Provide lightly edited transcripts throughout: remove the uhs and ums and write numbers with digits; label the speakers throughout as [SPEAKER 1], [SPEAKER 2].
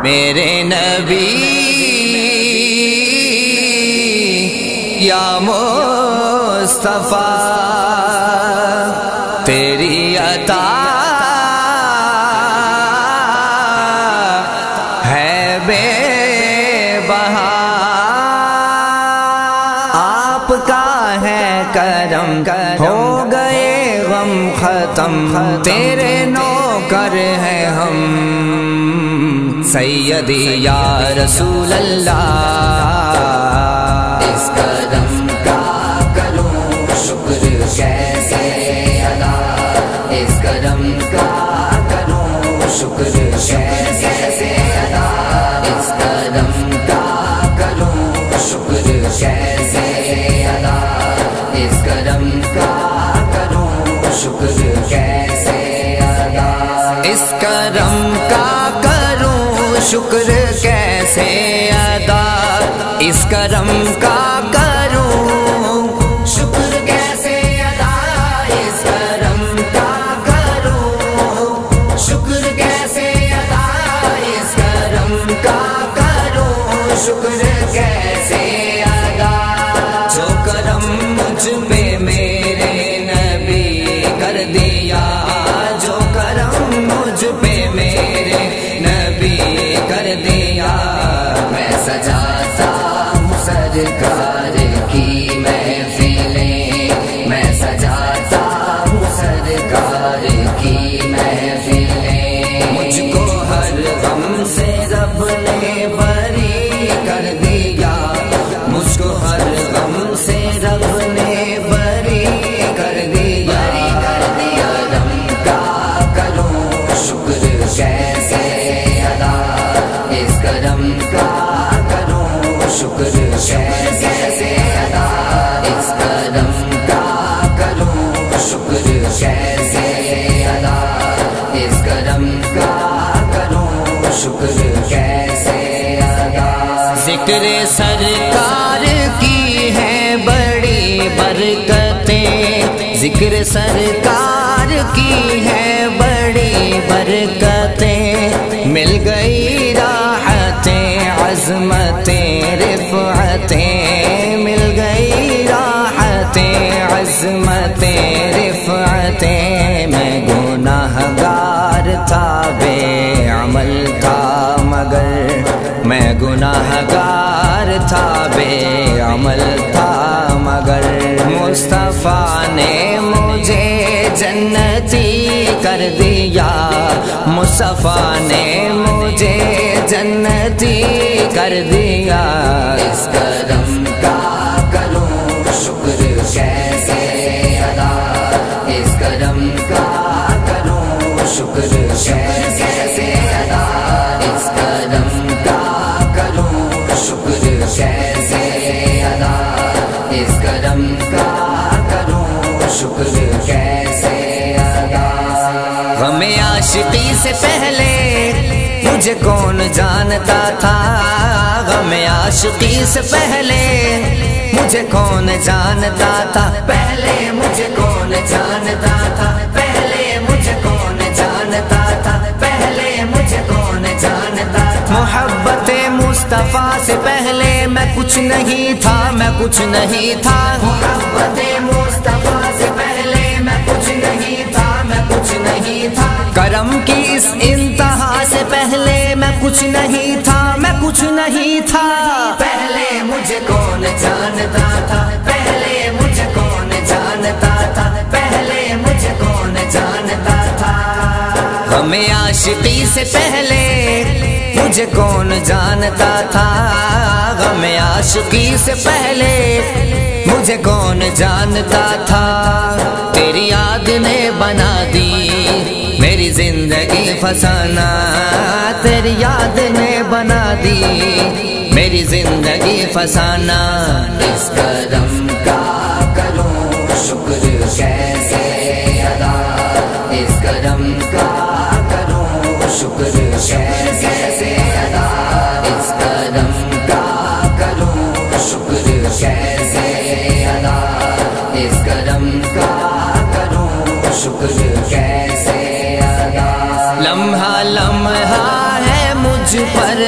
[SPEAKER 1] میرے نبی یا مصطفیٰ تیری عطا ہے بے بہا، آپ کا ہے کرم ہو گئے غم ختم، تیرے نوکر ہیں ہم سیدی یا رسول اللہ۔
[SPEAKER 2] اس کرم کا کروں شکر کیسے ادا، اس کرم کا کروں شکر کیسے ادا، اس کرم کا کروں شکر کیسے ادا، اس کرم کا کروں شکر کیسے ادا،
[SPEAKER 1] اس کرم کا کروں شکر کیسے ادا، اس کرم کا کروں
[SPEAKER 2] شکر کیسے ادا، اس کرم کا کروں شکر کیسے ادا، اس کرم کا کروں شکر کیسے ادا،
[SPEAKER 1] جو کرم مجھ پہ میرے نبی کر دیا، جو کرم مجھ پہ میرے نبی کر دیا،
[SPEAKER 2] میں سجاتا ہوں سرکار کی محفلیں، میں سجاتا ہوں سرکار کی محفلیں،
[SPEAKER 1] مجھ کو ہر غم سے رب نے بری کر دیا، مجھ کو ہر غم سے رب نے بری کر دیا،
[SPEAKER 2] کرم کا کروں شکر کیسے ادا، اس کرم کا کروں شکر کیسے ادا، اس کرم کا کروں شکر کیسے ادا، اس کرم کا کروں شکر کیسے ادا،
[SPEAKER 1] ذکر سرکار کی ہیں بڑی برکتیں، ذکر سرکار کی ہیں بڑی برکتیں، مل گئی راحتیں عظمتیں رفعتیں، مل گئی راحتیں عظمتیں رفعتیں، میں گناہگار تھا بے عمل تھا مگر، میں گناہگار تھا بے عمل تھا مگر، مصطفیٰ نے مجھے جنتی کر دیا، مصطفیٰ نے مجھے جنتی کر دیا،
[SPEAKER 2] اس کرم کا کروں شکر کیسے ادا، اس کرم کا کروں شکر کیسے ادا، اس کرم کا کروں شکر کیسے ادا، اس کرم کا کروں شکر کیسے ادا،
[SPEAKER 1] غم عاشقی سے پہلے مجھے کون جانتا تھا، غم عاشقی سے پہلے مجھے کون جانتا تھا،
[SPEAKER 2] پہلے مجھے کون جانتا تھا، پہلے مجھے کون جانتا تھا، پہلے مجھے کون جانتا تھا،
[SPEAKER 1] محبت مصطفیٰ سے پہلے میں کچھ نہیں تھا، میں کچھ نہیں تھا،
[SPEAKER 2] محبت مصطفیٰ سے پہلے میں کچھ نہیں تھا، میں کچھ نہیں تھا،
[SPEAKER 1] کرم کی اس انتہا سے پہلے میں کچھ نہیں تھا، میں کچھ نہیں تھا،
[SPEAKER 2] پہلے مجھے کون جانتا تھا، پہلے مجھے کون جانتا تھا، پہلے مجھے کون جانتا تھا،
[SPEAKER 1] غم عاشقی سے پہلے مجھے کون جانتا تھا، غم عاشقی سے پہلے مجھے کون جانتا تھا، تیری یاد نے بنا دی میری زندگی فسانہ، تیری یاد نے بنا دی میری زندگی فسانہ،
[SPEAKER 2] اس کرم کا کروں شکر کیسے ادا، اس کرم کا کروں شکر کیسے ادا، اس کرم کا کروں شکر کیسے ادا، اس کرم کا کروں شکر کیسے ادا،
[SPEAKER 1] لمحہ لمحہ ہے مجھ پر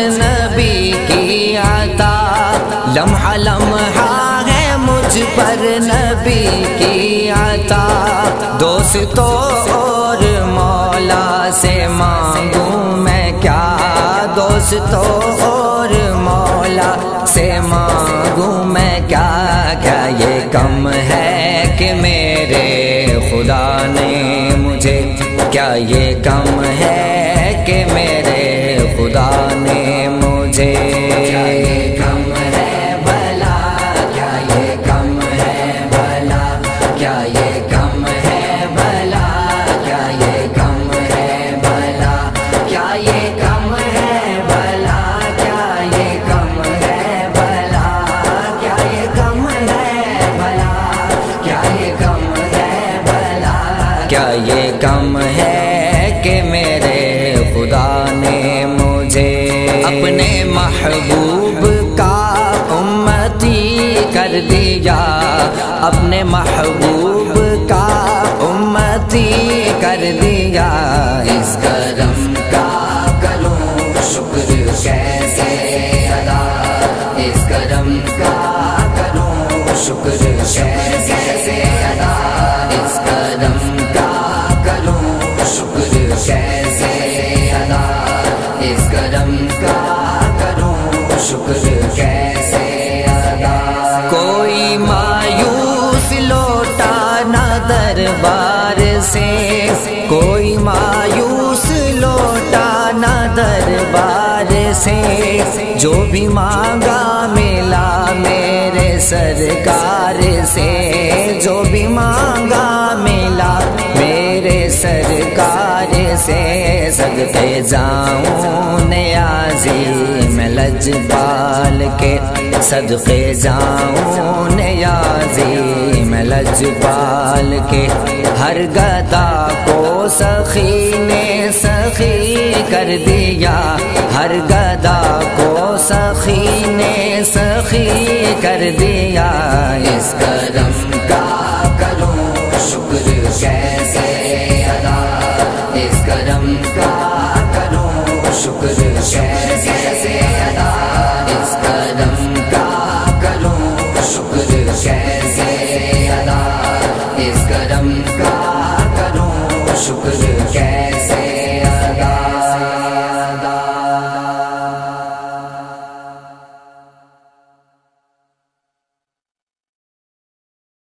[SPEAKER 1] لمحہ لمحہ ہے مجھ پر نبی کی عطا، دوستوں اور مولا سے مانگوں میں کیا، دوستوں اور مولا سے مانگوں میں کیا، کیا یہ کم ہے کہ میرے خدا نے مجھے، کیا یہ کم ہے کہ میرے خدا نے مجھے، کیا یہ کم ہے بھلا، کیا یہ کم ہے بھلا، کیا یہ کم ہے بھلا، کیا یہ کم ہے بھلا، کیا یہ کم ہے بھلا، کیا یہ کم ہے بھلا، کیا یہ کم ہے بھلا، کیا یہ کم ہے بھلا، کیا یہ کم ہے کہ میرے خدا نے مجھے اپنے محبوب کا امتی کر دیا، اپنے محبوب کا امتی کر دیا، اس کرم کا کروں شکر کیسے ادا، اس کرم کا کروں شکر کیسے ادا، اس کرم کا کروں شکر کیسے ادا، اس کرم کا کروں شکر کیسے ادا، کوئی مایوس لوٹا نہ دربار سے، کوئی مایوس لوٹا نہ دربار سے، جو بھی مانگا ملا میرے سرکار سے، جو بھی مانگا ملا میرے سرکار سے، صدقے جاؤں نیازی میں لجپال کے، صدقے جاؤں نیازی میں لجپال کے، ہر گدا کو سخی نے سخی کر دیا، ہر گدا کو سخی نے سخی کر دیا، اس کرم کا کروں شکر کیسے ادا، اس کرم کا کروں شکر کیسے ادا، اس کرم کا کروں شکر کیسے ادا، اس کرم کا کروں شکر